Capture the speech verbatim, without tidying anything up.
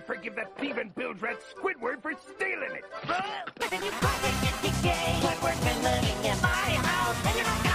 forgive that thieving bilge rat Squidward for stealing it. But then you call it decay. Squidward's been living in my house, and you're not